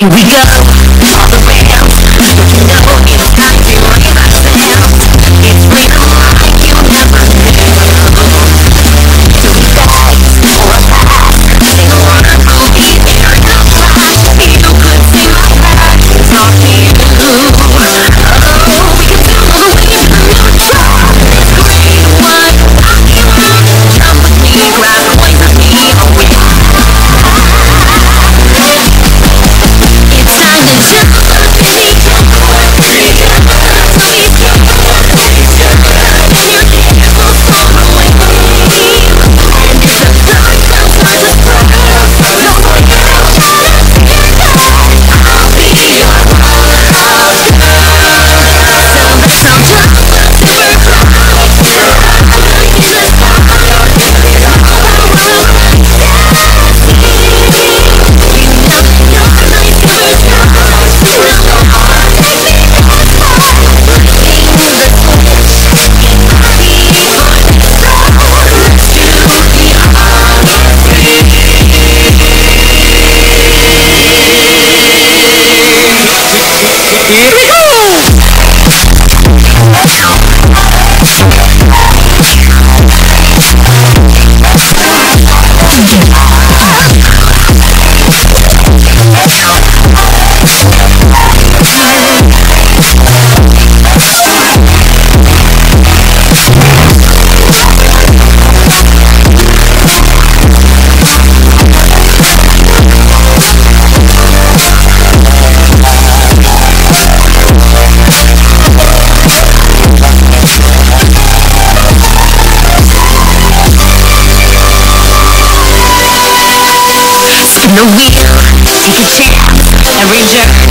Here we go, all the rails. Don't you know it's time to raise ourselves? It's freedom like you never knew. To be bags or a pass, they wanna prove me there in the past. You could see my back, talk to you. Oh, we can do the waves and neutral. It's great, what? I can run, jump with me, grab a wave with me, oh yeah. It's time to jump, see jump, see jump, see jump, see jump. We're careful for the wave, and it's a dark outside the spread. Don't forget how to get back. I'll be your rock. So jump up to her cry. Just pop your head all around like dancing. You know you're my superstar. Now go on, take me as far. Flicking the switch in my keyboard. So let's do the Odyssey. Here we go! Spin the wheel, take a chance, every jerk